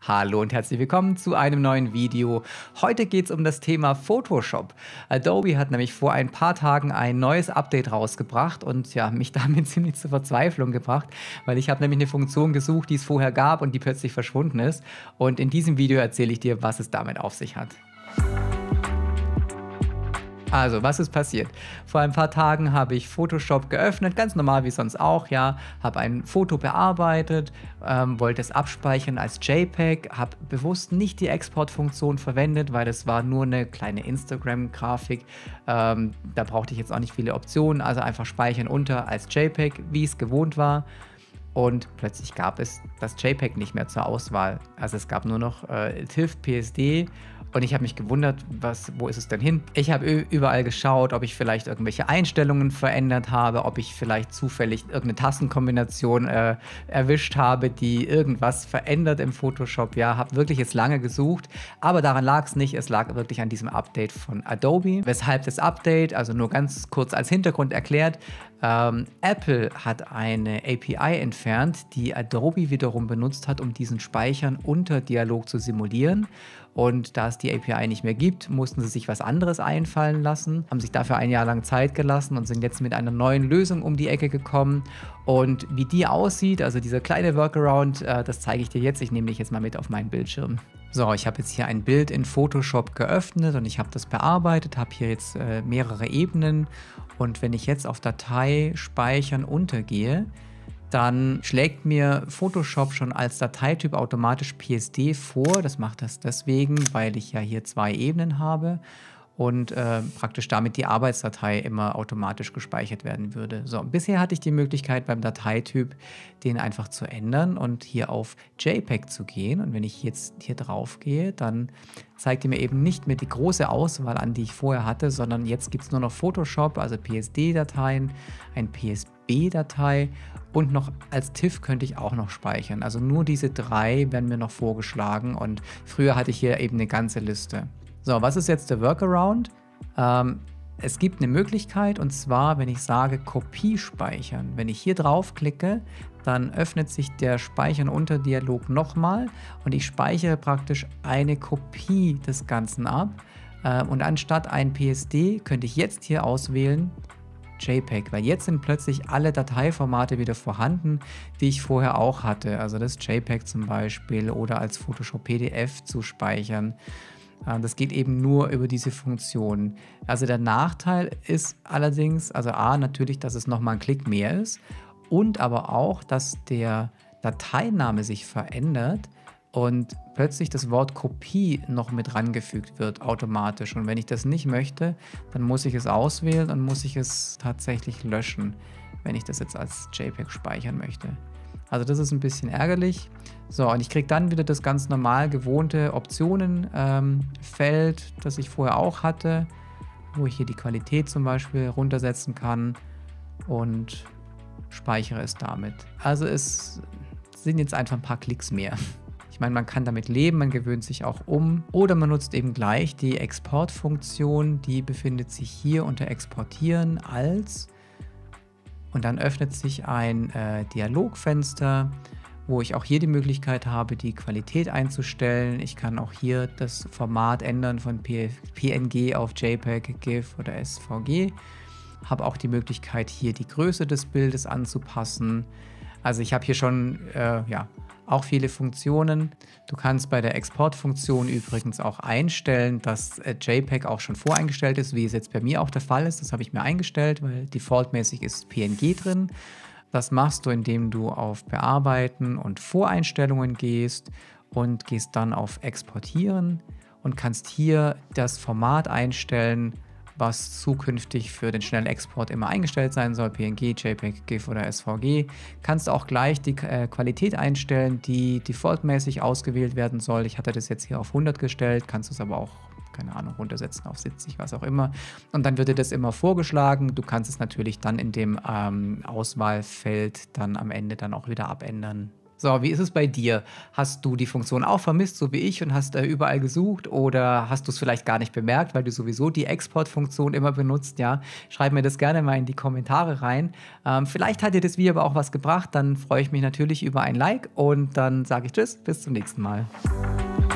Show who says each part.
Speaker 1: Hallo und herzlich willkommen zu einem neuen Video. Heute geht es um das Thema Photoshop. Adobe hat nämlich vor ein paar Tagen ein neues Update rausgebracht und ja, mich damit ziemlich zur Verzweiflung gebracht, weil ich habe nämlich eine Funktion gesucht, die es vorher gab und die plötzlich verschwunden ist. Und in diesem Video erzähle ich dir, was es damit auf sich hat. Also, was ist passiert? Vor ein paar Tagen habe ich Photoshop geöffnet, ganz normal wie sonst auch, ja. Habe ein Foto bearbeitet, wollte es abspeichern als JPEG, habe bewusst nicht die Exportfunktion verwendet, weil das war nur eine kleine Instagram-Grafik. Da brauchte ich jetzt auch nicht viele Optionen, also einfach speichern unter als JPEG, wie es gewohnt war. Und plötzlich gab es das JPEG nicht mehr zur Auswahl. Also es gab nur noch TIFF, PSD. Und ich habe mich gewundert, wo ist es denn hin? Ich habe überall geschaut, ob ich vielleicht irgendwelche Einstellungen verändert habe, ob ich vielleicht zufällig irgendeine Tastenkombination erwischt habe, die irgendwas verändert im Photoshop. Ja, habe wirklich jetzt lange gesucht, aber daran lag es nicht. Es lag wirklich an diesem Update von Adobe. Weshalb das Update, also nur ganz kurz als Hintergrund erklärt, Apple hat eine API entfernt, die Adobe wiederum benutzt hat, um diesen Speichern unter Dialog zu simulieren. Und da es die API nicht mehr gibt, mussten sie sich was anderes einfallen lassen, haben sich dafür ein Jahr lang Zeit gelassen und sind jetzt mit einer neuen Lösung um die Ecke gekommen. Und wie die aussieht, also dieser kleine Workaround, das zeige ich dir jetzt. Ich nehme dich jetzt mal mit auf meinen Bildschirm. So, ich habe jetzt hier ein Bild in Photoshop geöffnet und ich habe das bearbeitet, habe hier jetzt mehrere Ebenen. Und wenn ich jetzt auf Datei speichern untergehe, dann schlägt mir Photoshop schon als Dateityp automatisch PSD vor. Das macht das deswegen, weil ich ja hier zwei Ebenen habe und praktisch damit die Arbeitsdatei immer automatisch gespeichert werden würde. So, bisher hatte ich die Möglichkeit beim Dateityp den einfach zu ändern und hier auf JPEG zu gehen. Und wenn ich jetzt hier drauf gehe, dann zeigt er mir eben nicht mehr die große Auswahl an, die ich vorher hatte, sondern jetzt gibt es nur noch Photoshop, also PSD-Dateien, ein PSB-Datei und noch als TIFF könnte ich auch noch speichern. Also nur diese drei werden mir noch vorgeschlagen und früher hatte ich hier eben eine ganze Liste. So, was ist jetzt der Workaround? Es gibt eine Möglichkeit und zwar, wenn ich sage Kopie speichern. Wenn ich hier draufklicke, dann öffnet sich der Speichern unter Dialog nochmal und ich speichere praktisch eine Kopie des Ganzen ab. Und anstatt ein PSD könnte ich jetzt hier auswählen JPEG, weil jetzt sind plötzlich alle Dateiformate wieder vorhanden, die ich vorher auch hatte. Also das JPEG zum Beispiel oder als Photoshop PDF zu speichern. Das geht eben nur über diese Funktion. Also der Nachteil ist allerdings, also A, natürlich, dass es nochmal ein Klick mehr ist und aber auch, dass der Dateiname sich verändert und plötzlich das Wort Kopie noch mit rangefügt wird automatisch. Und wenn ich das nicht möchte, dann muss ich es auswählen und muss ich es tatsächlich löschen, wenn ich das jetzt als JPEG speichern möchte. Also das ist ein bisschen ärgerlich. So, und ich kriege dann wieder das ganz normal gewohnte Optionen-Feld, das ich vorher auch hatte, wo ich hier die Qualität zum Beispiel runtersetzen kann und speichere es damit. Also es sind jetzt einfach ein paar Klicks mehr. Ich meine, man kann damit leben, man gewöhnt sich auch um oder man nutzt eben gleich die Exportfunktion, die befindet sich hier unter Exportieren als und dann öffnet sich ein Dialogfenster, wo ich auch hier die Möglichkeit habe, die Qualität einzustellen. Ich kann auch hier das Format ändern von PNG auf JPEG, GIF oder SVG. Habe auch die Möglichkeit, hier die Größe des Bildes anzupassen. Also ich habe hier schon auch viele Funktionen. Du kannst bei der Exportfunktion übrigens auch einstellen, dass JPEG auch schon voreingestellt ist, wie es jetzt bei mir auch der Fall ist. Das habe ich mir eingestellt, weil defaultmäßig ist PNG drin. Das machst du, indem du auf Bearbeiten und Voreinstellungen gehst und gehst dann auf Exportieren und kannst hier das Format einstellen, was zukünftig für den schnellen Export immer eingestellt sein soll, PNG, JPEG, GIF oder SVG. Kannst auch gleich die Qualität einstellen, die defaultmäßig ausgewählt werden soll. Ich hatte das jetzt hier auf 100 gestellt, kannst du es aber auch, keine Ahnung, runtersetzen auf 70, was auch immer. Und dann wird dir das immer vorgeschlagen. Du kannst es natürlich dann in dem Auswahlfeld dann am Ende dann auch wieder abändern. So, wie ist es bei dir? Hast du die Funktion auch vermisst, so wie ich, und hast überall gesucht oder hast du es vielleicht gar nicht bemerkt, weil du sowieso die Exportfunktion immer benutzt? Ja, schreib mir das gerne mal in die Kommentare rein. Vielleicht hat dir das Video aber auch was gebracht, dann freue ich mich natürlich über ein Like und dann sage ich Tschüss, bis zum nächsten Mal.